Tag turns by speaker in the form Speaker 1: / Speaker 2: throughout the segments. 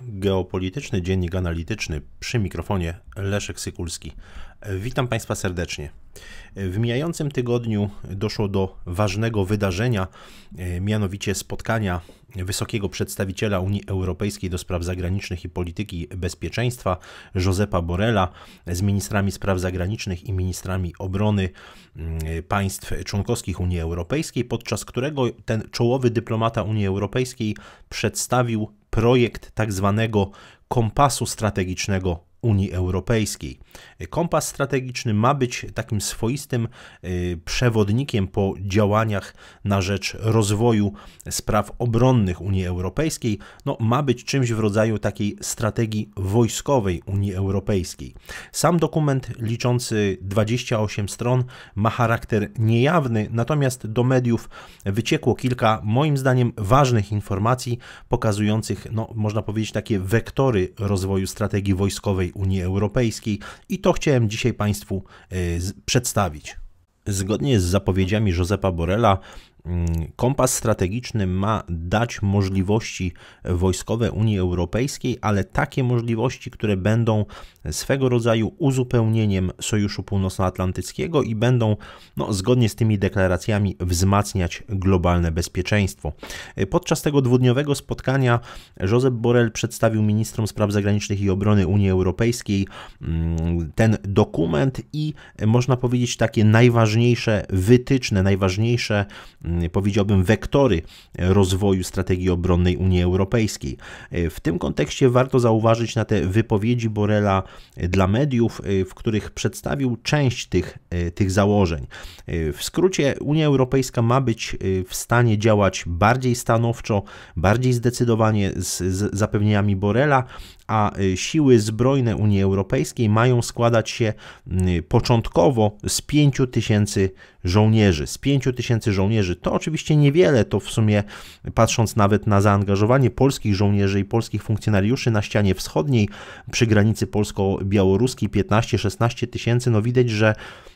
Speaker 1: Geopolityczny Dziennik Analityczny, przy mikrofonie Leszek Sykulski. Witam Państwa serdecznie. W mijającym tygodniu doszło do ważnego wydarzenia, mianowicie spotkania wysokiego przedstawiciela Unii Europejskiej do spraw zagranicznych i polityki bezpieczeństwa, Josepa Borrella, z ministrami spraw zagranicznych i ministrami obrony państw członkowskich Unii Europejskiej, podczas którego ten czołowy dyplomata Unii Europejskiej przedstawił projekt tak zwanego kompasu strategicznego Unii Europejskiej. Kompas strategiczny ma być takim swoistym przewodnikiem po działaniach na rzecz rozwoju spraw obronnych Unii Europejskiej. Ma być czymś w rodzaju takiej strategii wojskowej Unii Europejskiej. Sam dokument liczący 28 stron ma charakter niejawny, natomiast do mediów wyciekło kilka, moim zdaniem, ważnych informacji pokazujących, można powiedzieć, takie wektory rozwoju strategii wojskowej Unii Europejskiej i to chciałem dzisiaj Państwu przedstawić. Zgodnie z zapowiedziami Josepa Borrella, kompas strategiczny ma dać możliwości wojskowe Unii Europejskiej, ale takie możliwości, które będą swego rodzaju uzupełnieniem Sojuszu Północnoatlantyckiego i będą, zgodnie z tymi deklaracjami, wzmacniać globalne bezpieczeństwo. Podczas tego dwudniowego spotkania Josep Borrell przedstawił ministrom spraw zagranicznych i obrony Unii Europejskiej ten dokument i można powiedzieć takie najważniejsze wytyczne, najważniejsze, powiedziałbym, wektory rozwoju strategii obronnej Unii Europejskiej. W tym kontekście warto zauważyć na te wypowiedzi Borrella dla mediów, w których przedstawił część tych założeń. W skrócie, Unia Europejska ma być w stanie działać bardziej stanowczo, bardziej zdecydowanie z zapewnieniami Borrella, a siły zbrojne Unii Europejskiej mają składać się początkowo z 5000 żołnierzy. Z 5000 żołnierzy to oczywiście niewiele, to w sumie patrząc nawet na zaangażowanie polskich żołnierzy i polskich funkcjonariuszy na ścianie wschodniej przy granicy polsko-białoruskiej 15-16 tysięcy, widać, że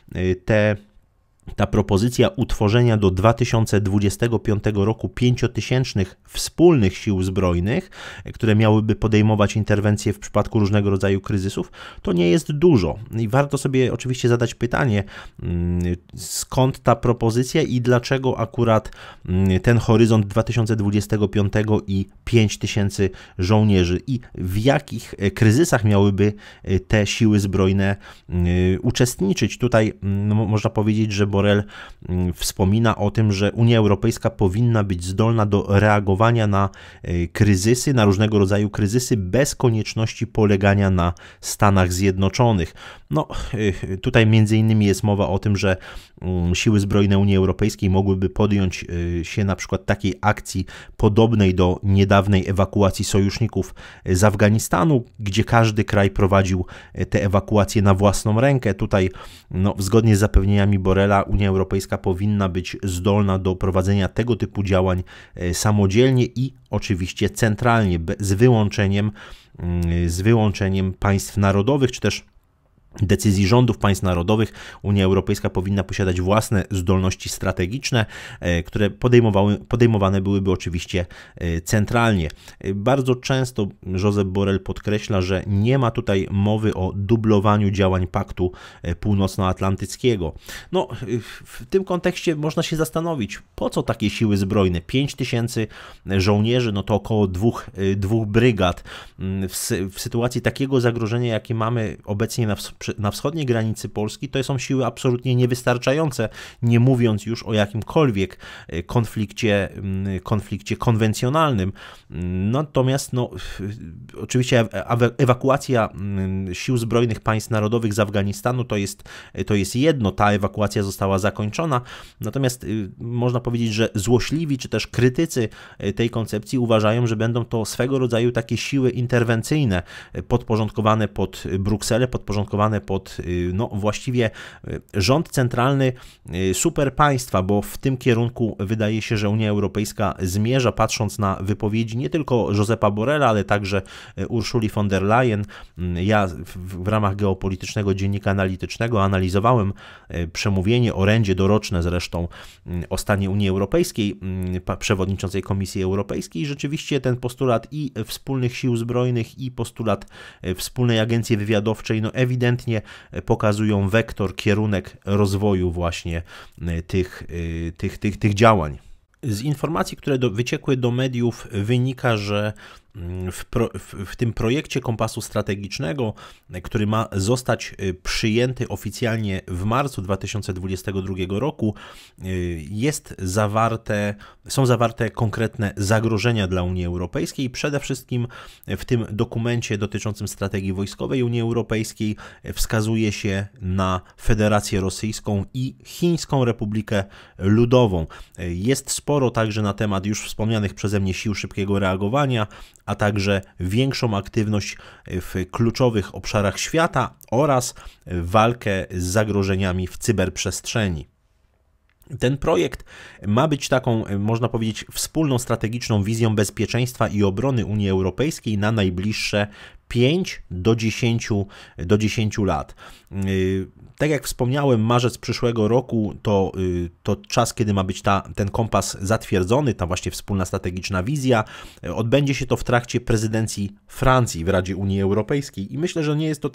Speaker 1: ta propozycja utworzenia do 2025 roku 5000 wspólnych sił zbrojnych, które miałyby podejmować interwencje w przypadku różnego rodzaju kryzysów, to nie jest dużo. I warto sobie oczywiście zadać pytanie, skąd ta propozycja i dlaczego akurat ten horyzont 2025 i 5000 żołnierzy i w jakich kryzysach miałyby te siły zbrojne uczestniczyć. Tutaj można powiedzieć, że Borrell wspomina o tym, że Unia Europejska powinna być zdolna do reagowania na kryzysy, na różnego rodzaju kryzysy bez konieczności polegania na Stanach Zjednoczonych. Tutaj między innymi jest mowa o tym, że siły zbrojne Unii Europejskiej mogłyby podjąć się na przykład takiej akcji podobnej do niedawnej ewakuacji sojuszników z Afganistanu, gdzie każdy kraj prowadził te ewakuacje na własną rękę. Tutaj zgodnie z zapewnieniami Borrella Unia Europejska powinna być zdolna do prowadzenia tego typu działań samodzielnie i oczywiście centralnie, z wyłączeniem państw narodowych, czy też decyzji rządów państw narodowych. Unia Europejska powinna posiadać własne zdolności strategiczne, które podejmowane byłyby oczywiście centralnie. Bardzo często Josep Borrell podkreśla, że nie ma tutaj mowy o dublowaniu działań Paktu Północnoatlantyckiego. W tym kontekście można się zastanowić, po co takie siły zbrojne? 5000 żołnierzy, to około dwóch brygad. W sytuacji takiego zagrożenia, jakie mamy obecnie na wschodniej granicy Polski, to są siły absolutnie niewystarczające, nie mówiąc już o jakimkolwiek konflikcie konwencjonalnym. Natomiast oczywiście ewakuacja sił zbrojnych państw narodowych z Afganistanu to jest jedno, ta ewakuacja została zakończona, natomiast można powiedzieć, że złośliwi czy też krytycy tej koncepcji uważają, że będą to swego rodzaju takie siły interwencyjne podporządkowane pod Brukselę, podporządkowane podpisywane pod no, właściwie rząd centralny superpaństwa, bo w tym kierunku wydaje się, że Unia Europejska zmierza, patrząc na wypowiedzi nie tylko Josepa Borrella, ale także Ursuli von der Leyen. Ja w ramach geopolitycznego dziennika analitycznego analizowałem przemówienie, orędzie doroczne zresztą o stanie Unii Europejskiej, przewodniczącej Komisji Europejskiej i rzeczywiście ten postulat i wspólnych sił zbrojnych i postulat wspólnej agencji wywiadowczej no ewidentnie pokazują wektor, kierunek rozwoju właśnie tych działań. Z informacji, które wyciekły do mediów, wynika, że w tym projekcie kompasu strategicznego, który ma zostać przyjęty oficjalnie w marcu 2022 roku, są zawarte konkretne zagrożenia dla Unii Europejskiej. Przede wszystkim w tym dokumencie dotyczącym strategii wojskowej Unii Europejskiej wskazuje się na Federację Rosyjską i Chińską Republikę Ludową. Jest sporo także na temat już wspomnianych przeze mnie sił szybkiego reagowania, a także większą aktywność w kluczowych obszarach świata oraz walkę z zagrożeniami w cyberprzestrzeni. Ten projekt ma być taką, można powiedzieć, wspólną strategiczną wizją bezpieczeństwa i obrony Unii Europejskiej na najbliższe 5 do 10 lat. Tak jak wspomniałem, marzec przyszłego roku to czas, kiedy ma być ten kompas zatwierdzony, ta właśnie wspólna strategiczna wizja. Odbędzie się to w trakcie prezydencji Francji w Radzie Unii Europejskiej i myślę, że nie jest to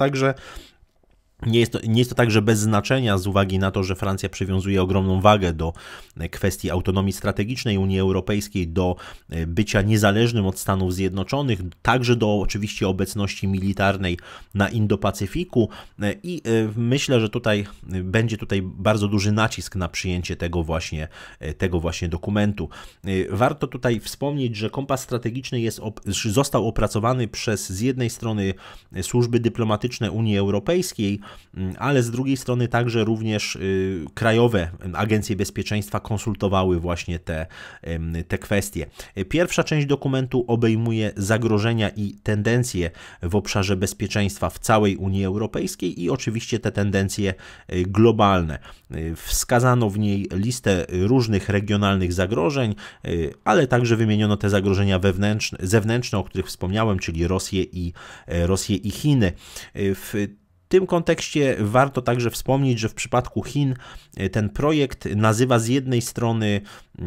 Speaker 1: także bez znaczenia z uwagi na to, że Francja przywiązuje ogromną wagę do kwestii autonomii strategicznej Unii Europejskiej, do bycia niezależnym od Stanów Zjednoczonych, także do oczywiście obecności militarnej na Indo-Pacyfiku i myślę, że będzie bardzo duży nacisk na przyjęcie tego właśnie dokumentu. Warto tutaj wspomnieć, że kompas strategiczny został opracowany przez z jednej strony służby dyplomatyczne Unii Europejskiej, ale z drugiej strony także również krajowe agencje bezpieczeństwa konsultowały właśnie te kwestie. Pierwsza część dokumentu obejmuje zagrożenia i tendencje w obszarze bezpieczeństwa w całej Unii Europejskiej i oczywiście te tendencje globalne. Wskazano w niej listę różnych regionalnych zagrożeń, ale także wymieniono te zagrożenia zewnętrzne, o których wspomniałem, czyli Rosję i Chiny. W tym kontekście warto także wspomnieć, że w przypadku Chin ten projekt nazywa z jednej strony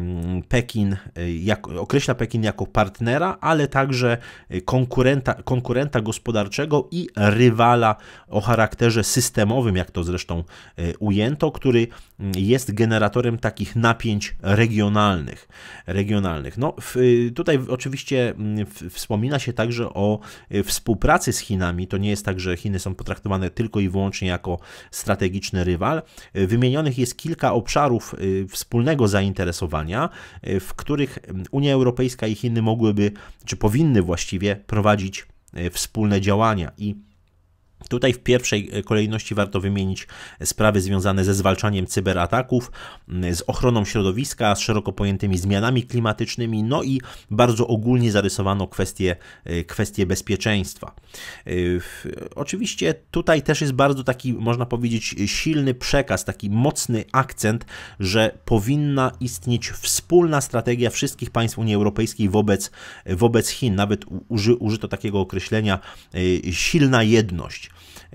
Speaker 1: określa Pekin jako partnera, ale także konkurenta gospodarczego i rywala o charakterze systemowym, jak to zresztą ujęto, który jest generatorem takich napięć regionalnych. No, tutaj oczywiście wspomina się także o współpracy z Chinami. To nie jest tak, że Chiny są potraktowane tylko i wyłącznie jako strategiczny rywal. Wymienionych jest kilka obszarów wspólnego zainteresowania, w których Unia Europejska i Chiny mogłyby, czy powinny właściwie prowadzić wspólne działania i tutaj w pierwszej kolejności warto wymienić sprawy związane ze zwalczaniem cyberataków, z ochroną środowiska, z szeroko pojętymi zmianami klimatycznymi, no i bardzo ogólnie zarysowano kwestie bezpieczeństwa. Oczywiście tutaj też jest bardzo taki, można powiedzieć, silny przekaz, taki mocny akcent, że powinna istnieć wspólna strategia wszystkich państw Unii Europejskiej wobec Chin. Nawet użyto takiego określenia silna jedność.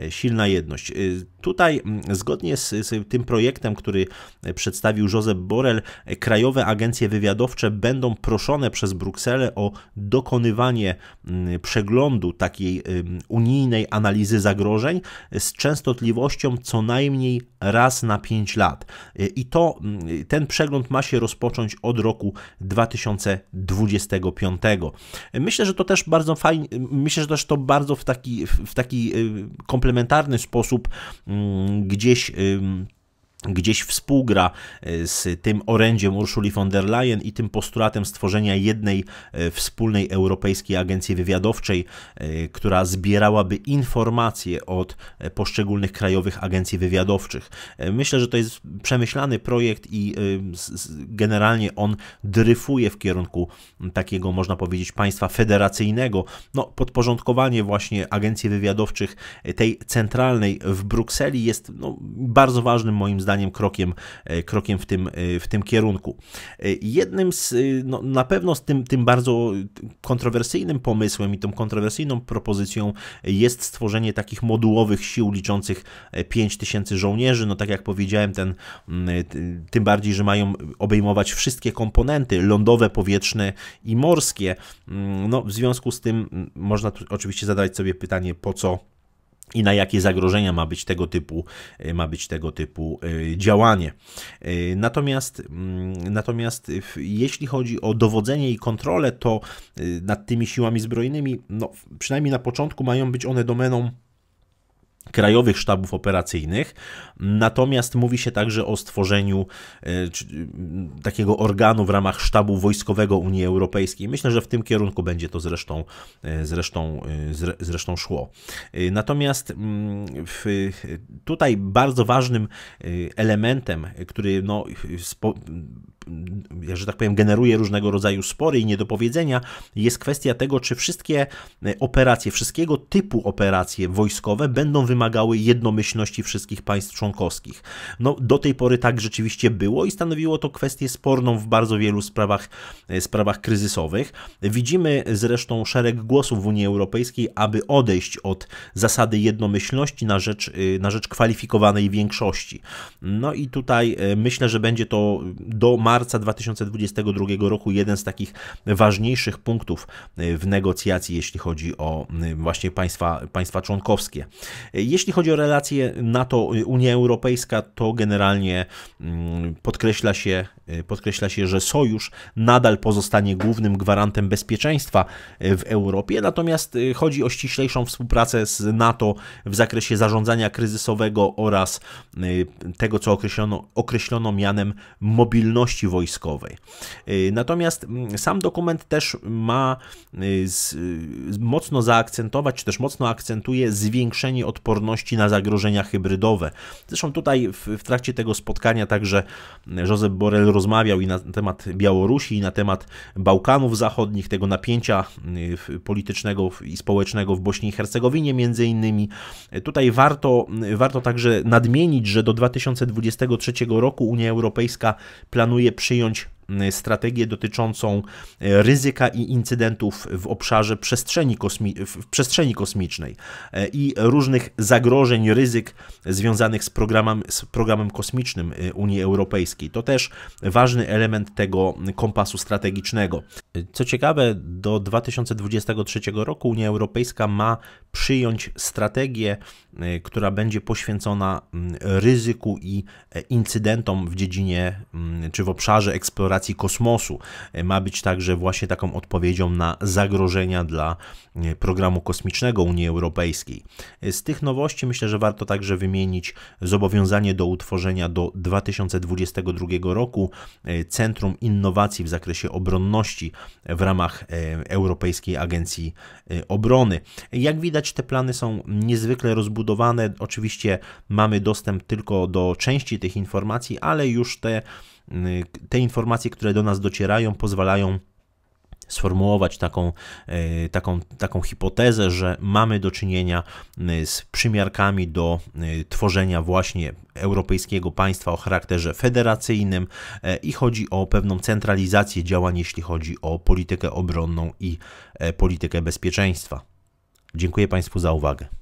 Speaker 1: Tutaj zgodnie z tym projektem, który przedstawił Josep Borrell, krajowe agencje wywiadowcze będą proszone przez Brukselę o dokonywanie przeglądu takiej unijnej analizy zagrożeń z częstotliwością co najmniej raz na 5 lat. I ten przegląd ma się rozpocząć od roku 2025. Myślę, że to też bardzo fajnie, myślę, że też to bardzo w taki komplementarny sposób gdzieś gdzieś współgra z tym orędziem Ursuli von der Leyen i tym postulatem stworzenia jednej wspólnej europejskiej agencji wywiadowczej, która zbierałaby informacje od poszczególnych krajowych agencji wywiadowczych. Myślę, że to jest przemyślany projekt i generalnie on dryfuje w kierunku takiego, można powiedzieć, państwa federacyjnego. No, podporządkowanie właśnie agencji wywiadowczych tej centralnej w Brukseli jest bardzo ważnym moim zdaniem krokiem w tym kierunku. Jednym z, na pewno z tym bardzo kontrowersyjnym pomysłem i tą kontrowersyjną propozycją jest stworzenie takich modułowych sił liczących 5000 żołnierzy. No tak jak powiedziałem, tym bardziej, że mają obejmować wszystkie komponenty lądowe, powietrzne i morskie. No, w związku z tym można tu oczywiście zadać sobie pytanie, po co i na zagrożenia ma być tego typu działanie. Natomiast jeśli chodzi o dowodzenie i kontrolę, to nad tymi siłami zbrojnymi, przynajmniej na początku mają być one domeną krajowych sztabów operacyjnych, natomiast mówi się także o stworzeniu takiego organu w ramach sztabu wojskowego Unii Europejskiej. Myślę, że w tym kierunku będzie to zresztą szło. Natomiast tutaj bardzo ważnym elementem, który że tak powiem, generuje różnego rodzaju spory i niedopowiedzenia, jest kwestia tego, czy wszystkie operacje, wszystkiego typu operacje wojskowe będą wymagały jednomyślności wszystkich państw członkowskich. Do tej pory tak rzeczywiście było i stanowiło to kwestię sporną w bardzo wielu sprawach kryzysowych. Widzimy zresztą szereg głosów w Unii Europejskiej, aby odejść od zasady jednomyślności na rzecz kwalifikowanej większości. No i tutaj myślę, że będzie to do marca 2022 roku jeden z takich ważniejszych punktów w negocjacji, jeśli chodzi o właśnie państwa członkowskie. Jeśli chodzi o relacje NATO-Unia Europejska, to generalnie podkreśla się, że sojusz nadal pozostanie głównym gwarantem bezpieczeństwa w Europie, natomiast chodzi o ściślejszą współpracę z NATO w zakresie zarządzania kryzysowego oraz tego, co określono mianem mobilności wojskowej. Natomiast sam dokument też ma mocno zaakcentować, czy też mocno akcentuje zwiększenie odporności na zagrożenia hybrydowe. Zresztą tutaj w trakcie tego spotkania także Josep Borrell rozmawiał i na temat Białorusi, i na temat Bałkanów Zachodnich, tego napięcia politycznego i społecznego w Bośni i Hercegowinie między innymi. Tutaj warto także nadmienić, że do 2023 roku Unia Europejska planuje przyjąć strategię dotyczącą ryzyka i incydentów w obszarze przestrzeni kosmicznej i różnych zagrożeń, ryzyk związanych z programem kosmicznym Unii Europejskiej. To też ważny element tego kompasu strategicznego. Co ciekawe, do 2023 roku Unia Europejska ma przyjąć strategię, która będzie poświęcona ryzyku i incydentom w dziedzinie czy w obszarze eksploracji kosmosu. Ma być także właśnie taką odpowiedzią na zagrożenia dla programu kosmicznego Unii Europejskiej. Z tych nowości myślę, że warto także wymienić zobowiązanie do utworzenia do 2022 roku Centrum Innowacji w zakresie obronności w ramach Europejskiej Agencji Obrony. Jak widać, te plany są niezwykle rozbudowane. Oczywiście mamy dostęp tylko do części tych informacji, ale już te informacje, które do nas docierają, pozwalają sformułować taką hipotezę, że mamy do czynienia z przymiarkami do tworzenia właśnie europejskiego państwa o charakterze federacyjnym i chodzi o pewną centralizację działań, jeśli chodzi o politykę obronną i politykę bezpieczeństwa. Dziękuję Państwu za uwagę.